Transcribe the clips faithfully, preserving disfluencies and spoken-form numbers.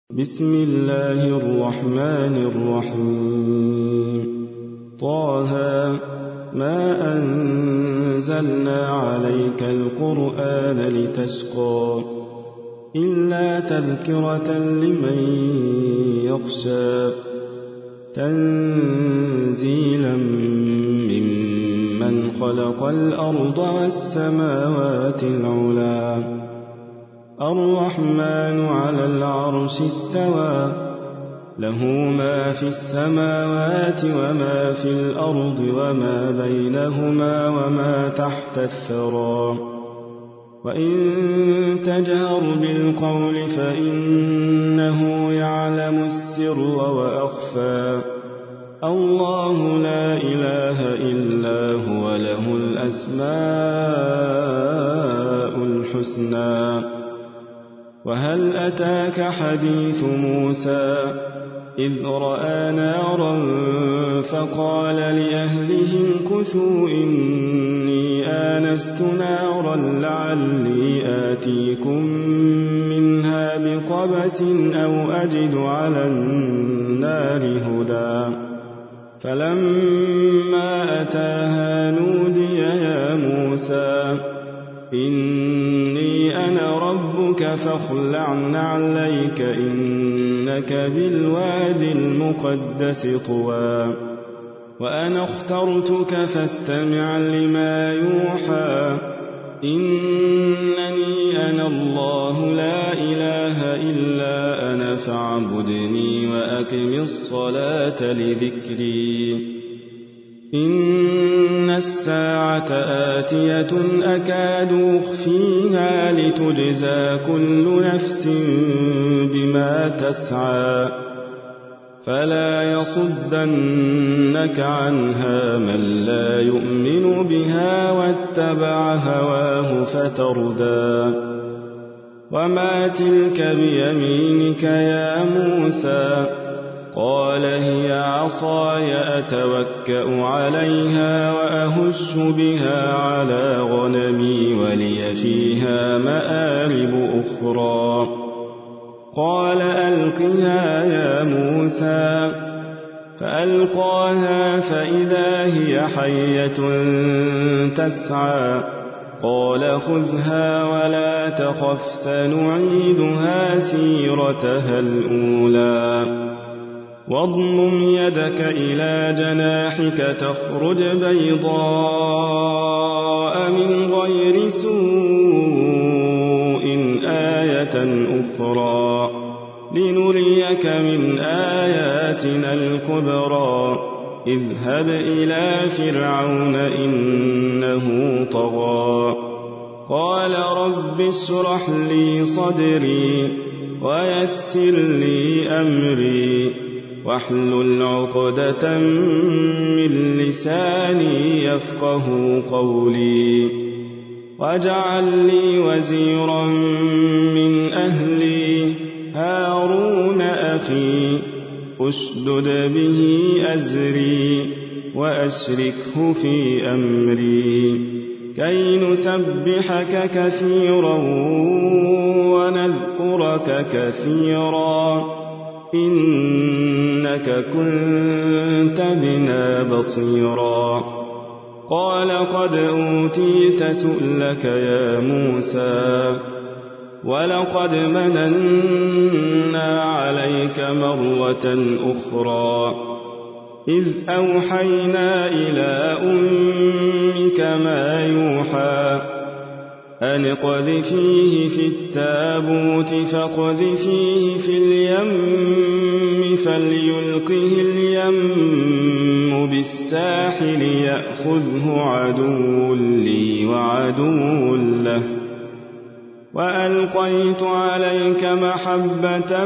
بسم الله الرحمن الرحيم طه ما أنزلنا عليك القرآن لتشقى إلا تذكرة لمن يخشى تنزيلا ممن خلق الأرض والسماوات العلى الرحمن على العرش استوى له ما في السماوات وما في الأرض وما بينهما وما تحت الثرى وإن تجهر بالقول فإنه يعلم السر وأخفى الله لا إله إلا هو له الأسماء الحسنى وهل أتاك حديث موسى إذ رأى نارا فقال لأهلهم كثوا إني آنست نارا لعلي آتيكم منها بقبس أو أجد على النار هدى فلما أتاها نودي يا موسى إني أنا ربك فاخلع نعليك إنك بالوادي المقدس طوى وأنا اخترتك فاستمع لما يوحى إنني أنا الله لا إله إلا أنا فاعبدني وأقم الصلاة لذكري إن الساعة آتية أكاد أخفيها لتجزى كل نفس بما تسعى فلا يصدنك عنها من لا يؤمن بها واتبع هواه فتردى وما تلك بيمينك يا موسى قال هي عصاي أتوكأ عليها وأهش بها على غنمي ولي فيها مآرب أخرى قال ألقها يا موسى فألقاها فإذا هي حية تسعى قال خذها ولا تخف سنعيدها سيرتها الأولى واضمم يدك إلى جناحك تخرج بيضاء من غير سوء آية أخرى لنريك من آياتنا الكبرى اذهب إلى فرعون إنه طغى قال رب اشرح لي صدري ويسر لي أمري واحلل عقدة من لساني يفقه قولي واجعل لي وزيرا من أهلي هارون أخي أشدد به أزري وأشركه في أمري كي نسبحك كثيرا ونذكرك كثيرا إنك كنت بنا بصيرا قال قد أوتيت سؤلك يا موسى ولقد مننا عليك مرة أخرى إذ أوحينا إلى أمك ما يوحى أن اقذفيه في التابوت فاقذفيه في اليم فليلقه اليم بالساحل يأخذه عدو لي وعدو له وألقيت عليك محبة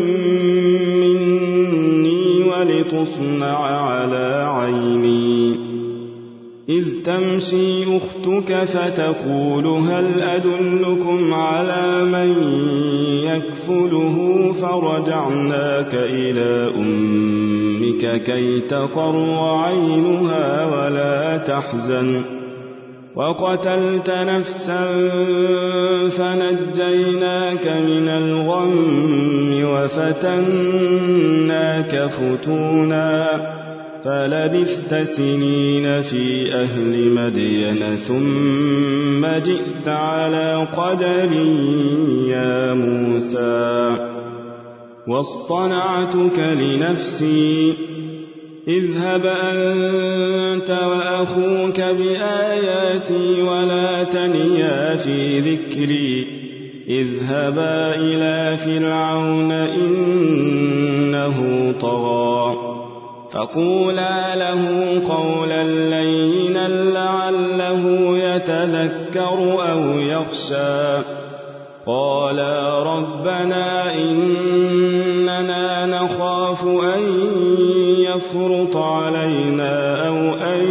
مني ولتصنع على عيني إذ تمشي أختك فتقول هل أدلكم على من يكفله فرجعناك إلى أمك كي تقر عينها ولا تحزن وقتلت نفسا فنجيناك من الغم وفتناك فتونا فلبثت سنين في أهل مدين ثم جئت على قدر يا موسى واصطنعتك لنفسي اذهب أنت وأخوك بآياتي ولا تنيا في ذكري اذهبا إلى فرعون إنه طغى فقولا له قولا لينا لعله يتذكر أو يخشى قالا ربنا إننا نخاف أن يفرط علينا أو أن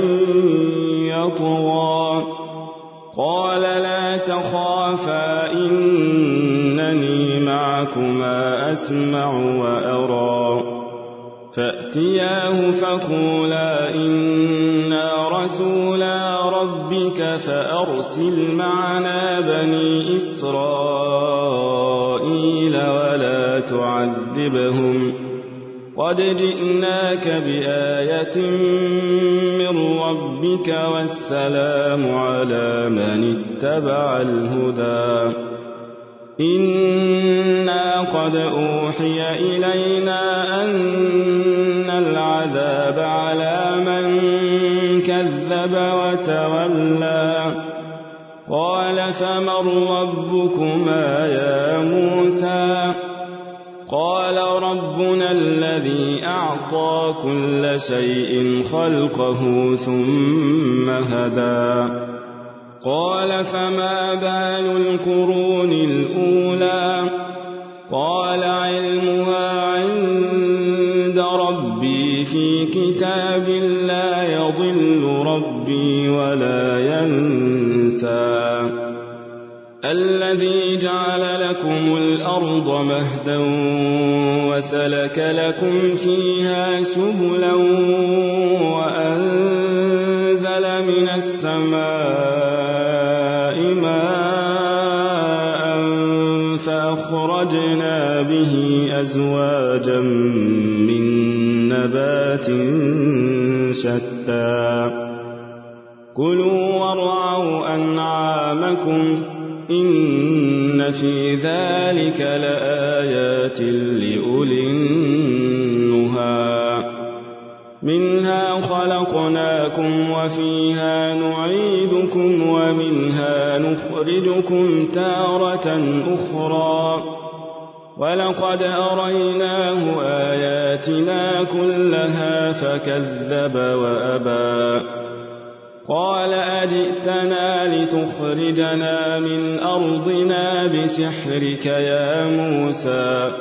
يطغى قال لا تخافا إنني معكما أسمع وأرى فأتياه فقولا إنا رسولا ربك فأرسل معنا بني إسرائيل ولا تعذبهم قد جئناك بآية من ربك والسلام على من اتبع الهدى إنا قد أوحي إلينا أن العذاب على من كذب وتولى قال فمن ربكما يا موسى قال ربنا الذي أعطى كل شيء خلقه ثم هدى قال فما بال القرون الأولى قال علمها عند ربي في كتاب لا يضل ربي ولا ينسى الذي جعل لكم الأرض مهدا وسلك لكم فيها سبلا وأنزل من السماء ماء فأخرجنا به أزواجا من نبات شتى كلوا وارعوا أنعامكم إن في ذلك لآيات لأولي النهى منها خلقناكم وفيها نعيدكم ومنها نخرجكم تارة أخرى ولقد أريناه آياتنا كلها فكذب وأبى قال أجئتنا لتخرجنا من أرضنا بسحرك يا موسى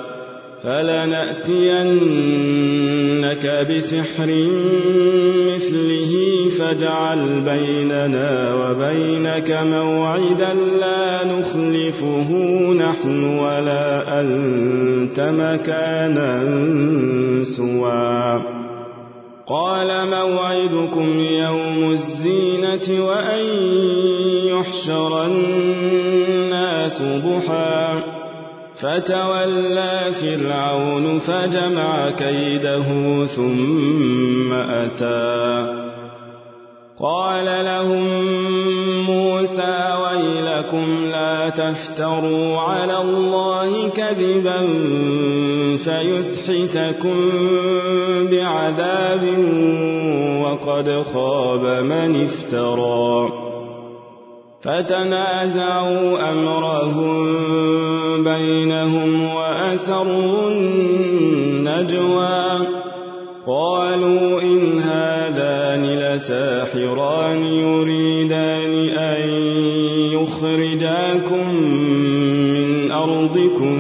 فلنأتينك بسحر مثله فاجعل بيننا وبينك موعدا لا نخلفه نحن ولا أنت مكانا سوى قال موعدكم يوم الزينة وأن يحشر الناس ضحى فتولى فرعون فجمع كيده ثم أتى قال لهم موسى ويلكم لا تفتروا على الله كذبا فيسحتكم بعذاب وقد خاب من افترى فتنازعوا أمرهم بينهم وأسروا النجوى قالوا إن هذان لساحران يريدان أن يخرجاكم من أرضكم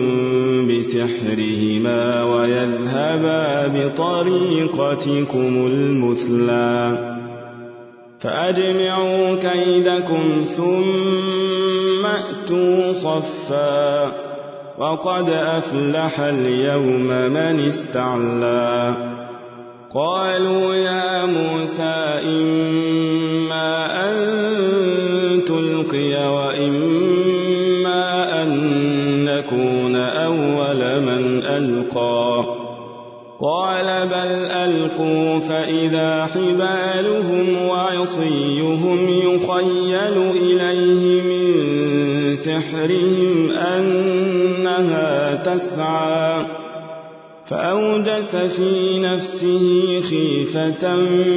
بسحرهما ويذهبا بطريقتكم المثلى فأجمعوا كيدكم ثم أتوا صفا وقد أفلح اليوم من استعلى قالوا يا موسى إما أن تلقي وإما أن نكون أول من قال بل ألقوا فإذا حبالهم وعصيهم يخيل إليه من سحرهم أنها تسعى فأوجس في نفسه خيفة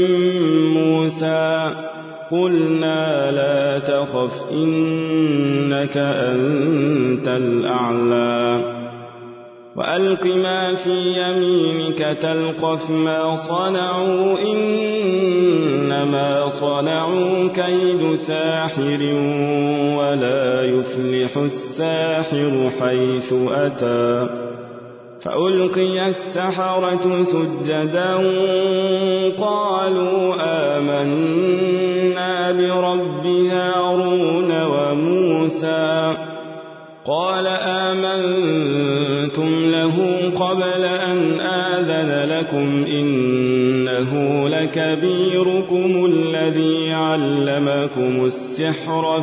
موسى قلنا لا تخف إنك أنت الأعلى وألق ما في يمينك تلقف ما صنعوا إنما صنعوا كيد ساحر ولا يفلح الساحر حيث أتى فألقي السحرة سجدا قالوا آمنا برب هارون وموسى قال آمنتم له قبل أن آذن لكم إنه لكبيركم الذي علمكم السحر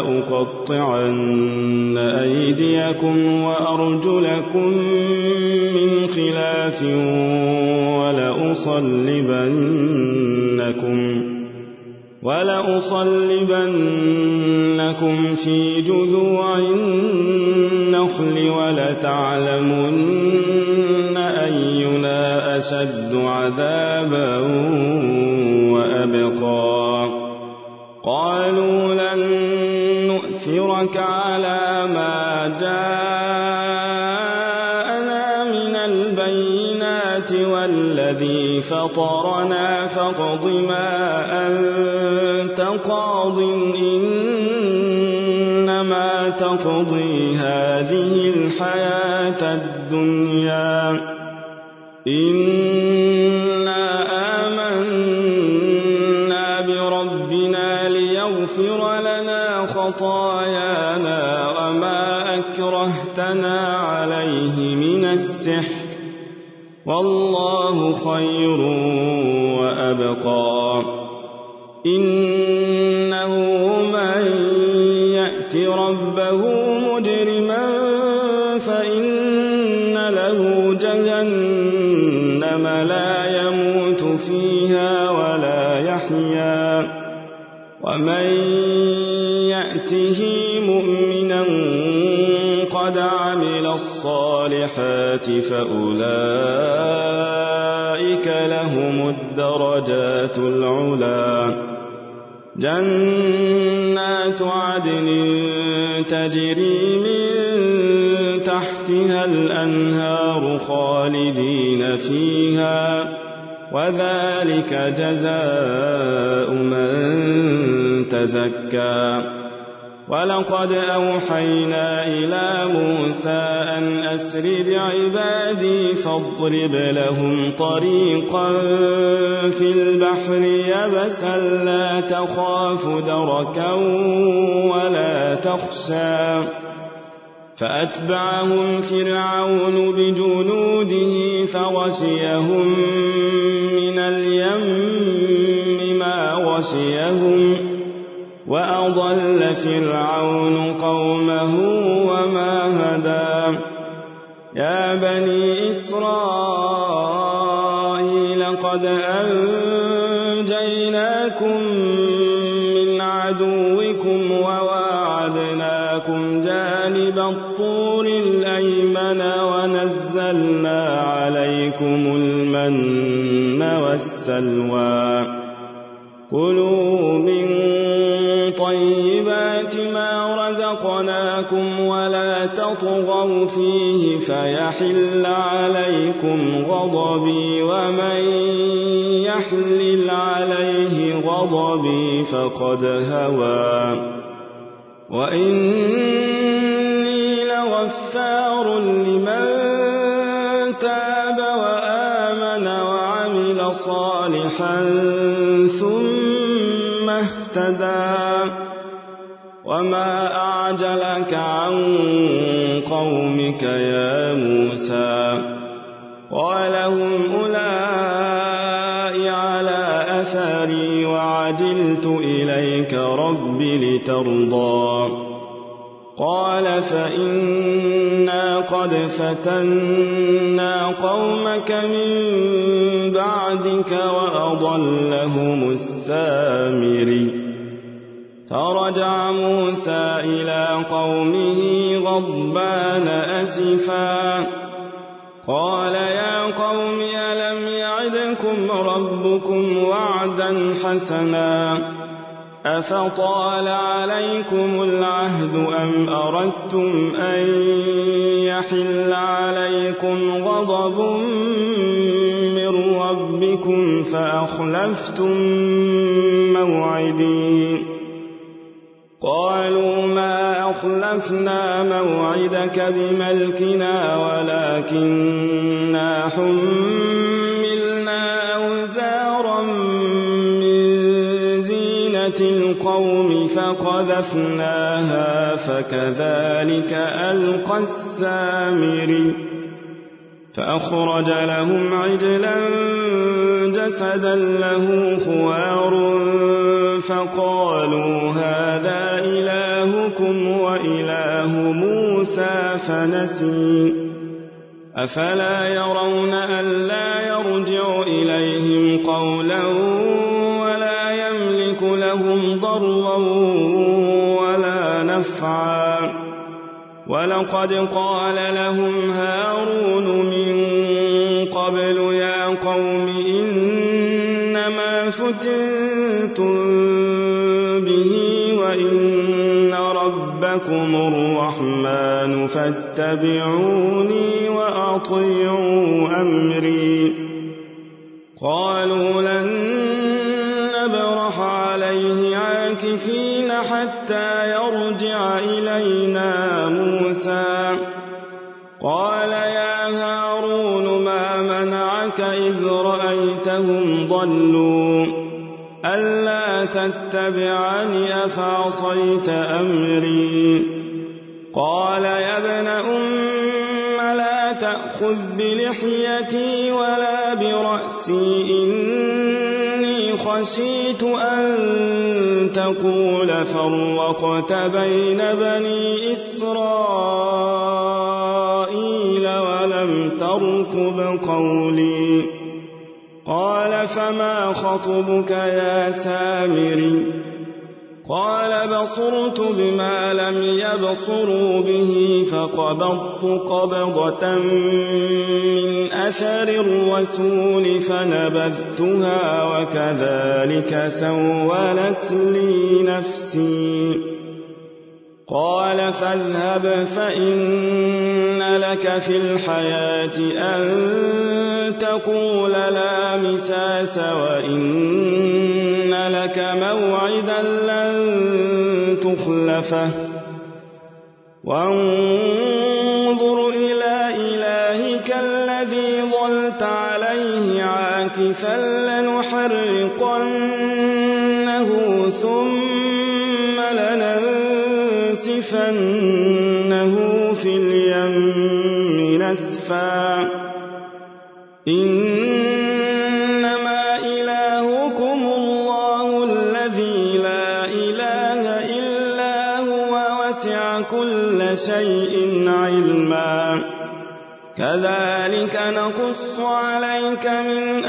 فلأقطعن أيديكم وأرجلكم من خلاف ولأصلبنكم ولأصلبنكم في جذوع النخل ولتعلمن أينا أشد عذابا وأبقى قالوا لن نؤثرك على ما جاءنا من البينات والذي فطرنا فاقض ما أنت قاض إنما تقضي هذه الحياة الدنيا إنا آمنا بربنا ليغفر لنا خطايانا وما أكرهتنا عليه من السحر والله خير وأبقى إنه من يأت ربه مجرما فإن له جهنم لا يموت فيها ولا يحيا ومن يأته مؤمنا قد عمل الصالحات فأولئك لهم الدرجات العلى جنات عدن تجري من تحتها الأنهار خالدين فيها وذلك جزاء من تزكى ولقد أوحينا إلى موسى أن أسر بعبادي فاضرب لهم طريقا في البحر يبسا لا تخاف دركا ولا تخشى فأتبعهم فرعون بجنوده فغشيهم من اليم ما غشيهم وأضل فرعون قومه وما هدى يا بني إسرائيل قد أنجيناكم من عدوكم وواعدناكم جانب الطور الأيمن ونزلنا عليكم المن والسلوى كلوا من طيبات ما رزقناكم ولا تطغوا فيه فيحل عليكم غضبي ومن يحلل عليه غضبي فقد هوى وإني لغفار لمن تاب وآمن وعمل صالحا ثم اهتدى وما أعجلك عن قومك يا موسى قال هم أولئك على أثري وعجلت إليك رب لترضى قال فإنا قد فتنا قومك من بعدك وأضلهم السامري فرجع موسى إلى قومه غضبان أسفا قال يا قوم ألم يعدكم ربكم وعدا حسنا أفطال عليكم العهد أم أردتم أن يحل عليكم غضب من ربكم فأخلفتم موعدي قالوا ما أخلفنا موعدك بملكنا ولكننا حملنا أوزارا من زينة القوم فقذفناها فكذلك ألقى السامري فأخرج لهم عجلا جسدا له خوار فقالوا هذا إلهكم وإله موسى فنسي أفلا يرون ألا يرجع إليهم قولا ولا يملك لهم ضرا ولا نفعا ولقد قال لهم هارون من قبل يا قوم إنما فتنتم به وإن ربكم الرحمن فاتبعوني وأطيعوا أمري قالوا لن نبرح عليه عاكفين حتى يرجع إلينا موسى قال يا هارون ما منعك إذ رأيتهم ضلوا ألا تتبعني أفعصيت أمري قال يا ابن أم لا تأخذ بلحيتي ولا برأسي إني خشيت أن تقول فرقت بين بني إسرائيل ولم تركب قولي قال فما خطبك يا سامري قال بصرت بما لم يبصروا به فقبضت قبضة من أثر الرسول فنبذتها وكذلك سولت لي نفسي قال فاذهب فإن لك في الحياة أن تقول لا مساس وإن لك موعدا لن تخلفه وانظر إلى إلهك الذي ظلت عليه عاكفا لنحرقنه ثم لننسفنه في اليم نسفا إنما إلهكم الله الذي لا إله إلا هو وسع كل شيء علما كذلك نقص عليك من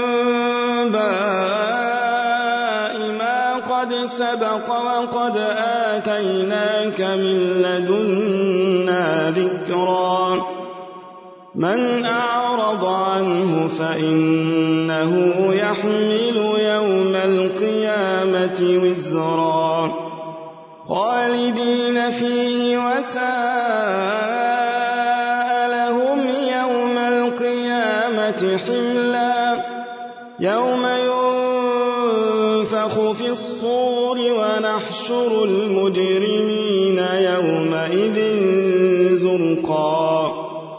أنباء ما قد سبق وقد آتيناك من لدنا ذكرا من أعرض عنه فإنه يحمل يوم القيامة وزرا خالدين فيه وساء لهم يوم القيامة حملا يوم ينفخ في الصور ونحشر المجرمين يومئذ زرقا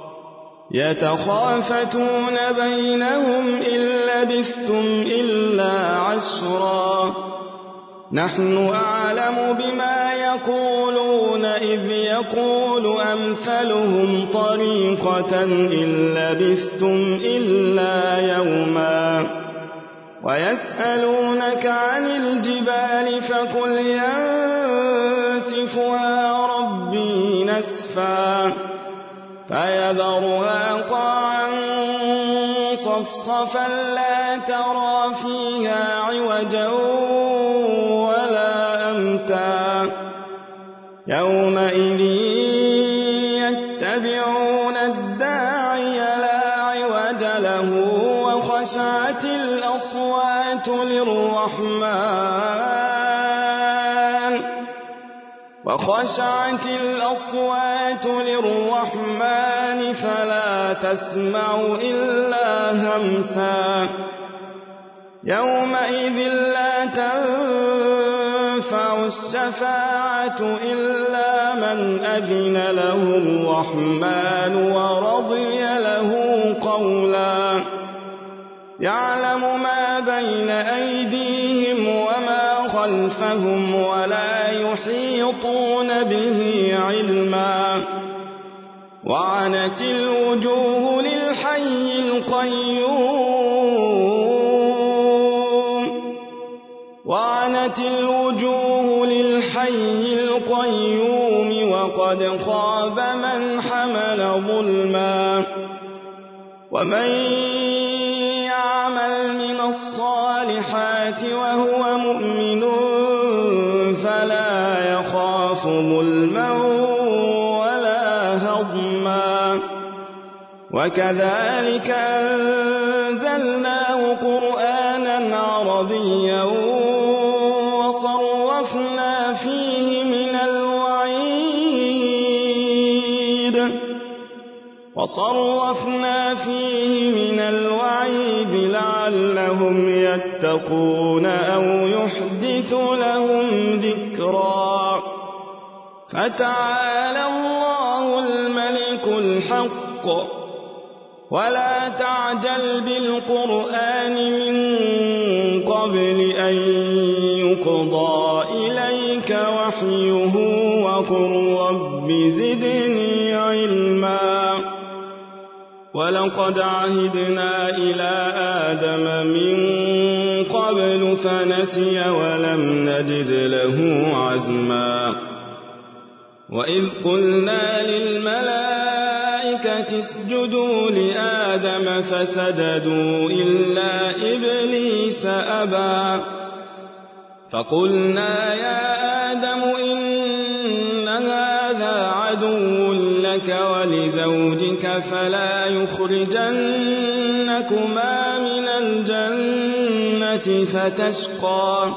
يتخافتون بينهم إن لبثتم إلا عشرا نحن أعلم بما يقولون إذ يقول أمثلهم طريقة إن لبثتم إلا يوما ويسألونك عن الجبال فقل ينسفها ربي يسفى فيذرها قاعا صفصفا لا ترى فيها عوجا ولا أمتا يومئذ يتبعون الداعي لا عوج له وخشعت الأصوات للرحمن وخشعت الأصوات للرحمن فلا تسمع إلا همسا يومئذ لا تنفع الشفاعة إلا من أذن له الرحمن ورضي له قولا يعلم ما بين أيديهم وما خلفهم ولا يحيطون به علما وعنت الوجوه للحي القيوم وعنت الوجوه للحي القيوم وقد خاب من حمل ظلما ومن يعمل من الصالحات وهو مؤمن فلا يخاف ظلما ولا هضما وكذلك أنزلناه قرآنا عربيا وصرفنا فيه من الوعيد وصرفنا فيه من الوعيد لعلهم يتقون أو يحدث لهم ذكرا فتعالى الله الملك الحق ولا تعجل بالقرآن من قبل أن يقضى إليك وحيه وقل رب زدني علما ولقد عهدنا إلى آدم من قبل فنسي ولم نجد له عزما وإذ قلنا للملائكة اسجدوا لآدم فسجدوا إلا إبليس أبى فقلنا يا آدم إن هذا عدو لك ولزوجك فلا يخرجنكما من الجنة فتشقى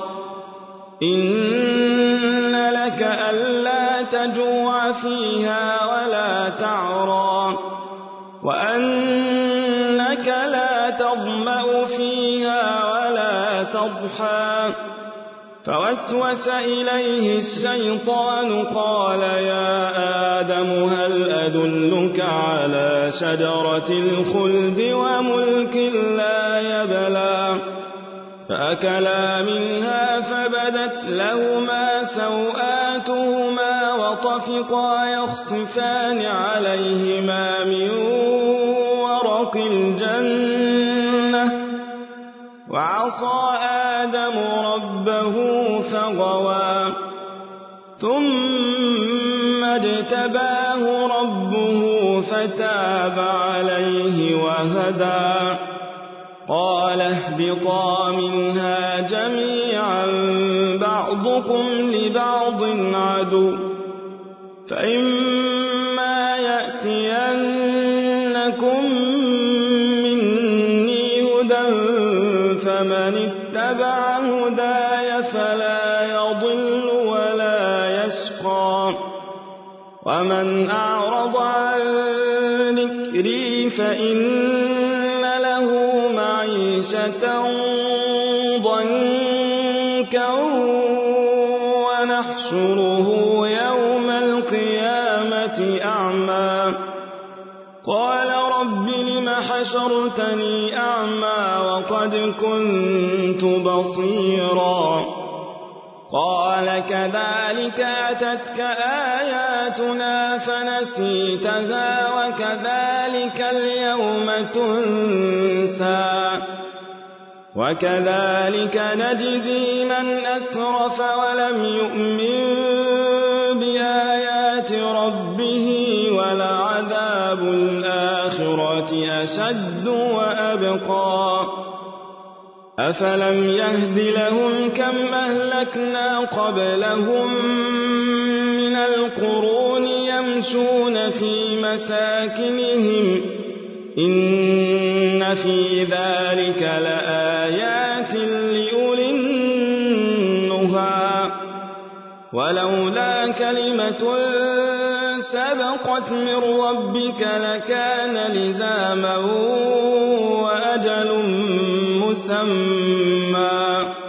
إن لك ألا تجوع فيها ولا تعرى وأنك لا تظمأ فيها ولا تضحى فوسوس إليه الشيطان قال يا آدم هل أدلك على شجرة الخلد وملك لا يبلى فأكلا منها فبدت لهما سوآتهما وطفقا يخصفان عليهما من ورق الجنة وعصى آدم ربه فغوى ثم اجتباه ربه فتاب عليه وهدى قال اهبطا منها جميعا بعضكم لبعض عدو فإما يأتينكم مني هدى فمن اتبع هداي فلا يضل ولا يشقى ومن أعرض عن ذكري فإن له معيشة ضنكا ونحشره يوم القيامة أعمى قال رب لم حشرتني أعمى وقد كنت بصيرا قال كذلك أتتك آياتنا فنسيتها وكذلك اليوم تنسى وكذلك نجزي من أسرف ولم يؤمن بآيات ربه أشد وأبقى أفلم يهد لهم كم أهلكنا قبلهم من القرون يمشون في مساكنهم إن في ذلك لآيات لأولي النهى ولولا كلمة سبقت من ربك لكان لزاما وأجل مسمى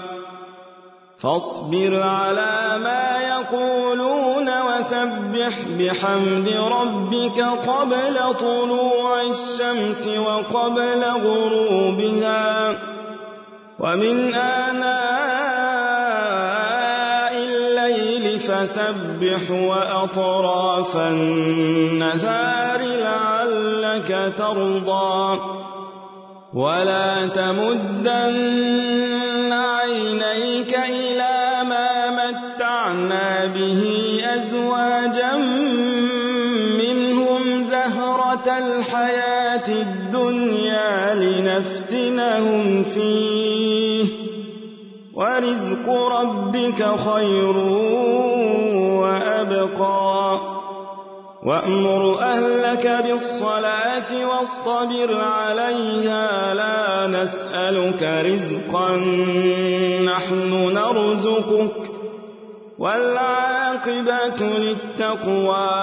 فاصبر على ما يقولون وسبح بحمد ربك قبل طلوع الشمس وقبل غروبها ومن آناء الليل فسبح وأطراف النهار لعلك ترضى ولا تمدن عينيك إلى ما متعنا به أزواجا منهم زهرة الحياة الدنيا لنفتنهم فيه ورزق ربك خير وأبقى وأمر أهلك بالصلاة واصطبر عليها لا نسألك رزقا نحن نرزقك والعاقبة للتقوى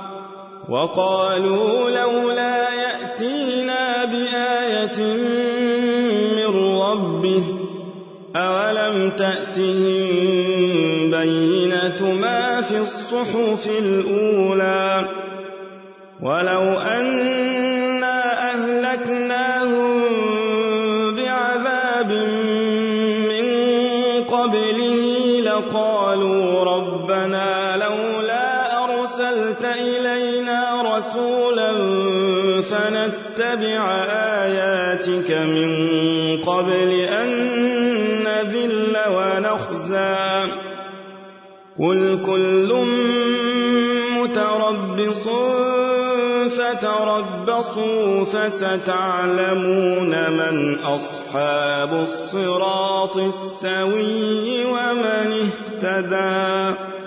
وقالوا لولا يأتينا بآية من ربه أولم تأتهم بينة ما في الصحف الأولى ولو أنا أهلكناهم بعذاب من قبله لقالوا ربنا لولا أرسلت إلينا رسولا فنتبع آياتك من قبل أن نذل ونخزى قل كل متربص فتربصوا فستعلمون من أصحاب الصراط السوي ومن اهتدى.